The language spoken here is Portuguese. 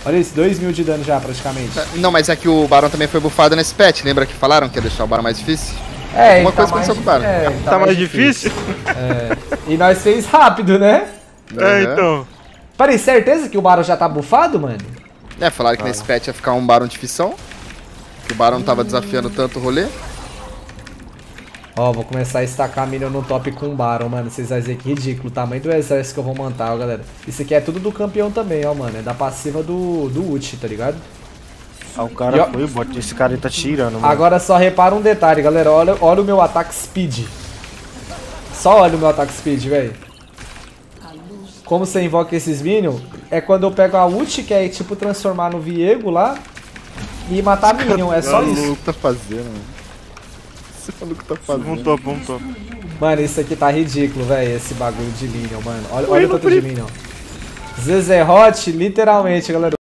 Olha isso, 2000 de dano já, praticamente. Não, mas é que o Barão também foi bufado nesse patch. Lembra que falaram que ia deixar o Barão mais difícil? É, Alguma tá coisa mais, aconteceu com o Barão. Tá mais difícil? É. E nós fez rápido, né? É, então. Peraí, certeza que o Barão já tá bufado, mano? É, falaram que nesse patch ia ficar um Barão difícil. Que o Barão não tava desafiando tanto o rolê. Ó, vou começar a estacar minion no top com o Baron, mano. Vocês vão ver que ridículo o tamanho do exército que eu vou montar, ó, galera. Isso aqui é tudo do campeão também, ó, mano. É da passiva do ult, tá ligado? Ah, o cara foi, bot. Esse cara aí tá tirando, mano. Agora só repara um detalhe, galera. Olha o meu ataque speed. Só olha o meu ataque speed, velho. Como você invoca esses minions, é quando eu pego a ult, que é tipo transformar no Viego lá, e matar minion. É só isso. O que tá fazendo, mano? Esse maluco tá fazendo. Um top. Mano, isso aqui tá ridículo, velho, esse bagulho de minion, mano. Olha o tanto de minion. Zezé Hot, literalmente, galera.